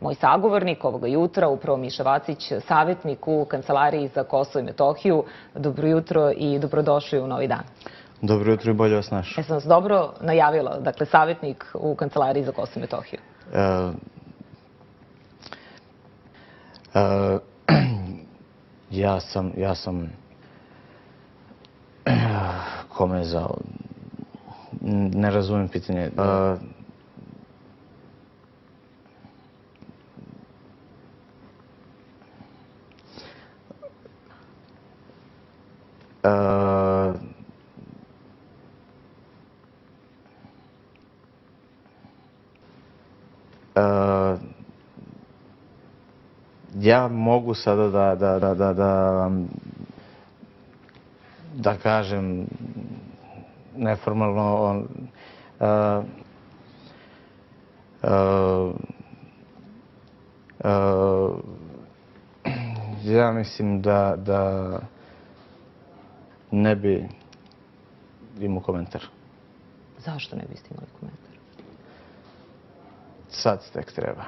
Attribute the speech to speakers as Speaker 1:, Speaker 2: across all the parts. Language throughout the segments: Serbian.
Speaker 1: moj sagovornik ovoga jutra, upravo Miša Vacić, savjetnik u Kancelariji za Kosovo i Metohiju. Dobro jutro i dobrodošli u Novi dan.
Speaker 2: Dobro jutro i bolje vas našao.
Speaker 1: Jesam vas dobro najavila, dakle, savjetnik u Kancelariji za Kosovo i Metohiju?
Speaker 2: Ja sam kome za... Ne razumijem pitanje. Ja mogu sada da kažem neformalno, ja mislim da ne bi imao komentar.
Speaker 1: Zašto ne biste imali komentar?
Speaker 2: Sad tek treba.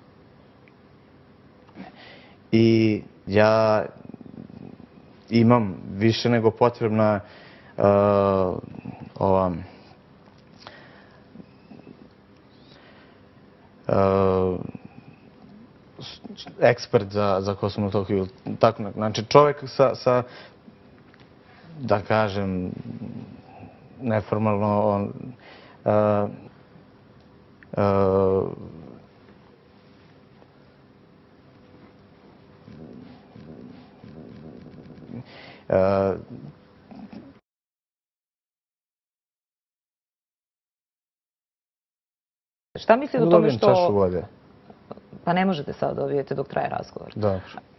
Speaker 2: I ja imam više nego potrebna ekspert za Kosovo i Metohiju. Znači čovjek sa, da kažem, neformalno,
Speaker 1: Šta mislite o tome
Speaker 2: dobijem
Speaker 1: što...
Speaker 2: čašu vode.
Speaker 1: Pa ne možete sad dobijete dok traje razgovor.
Speaker 2: Dobro.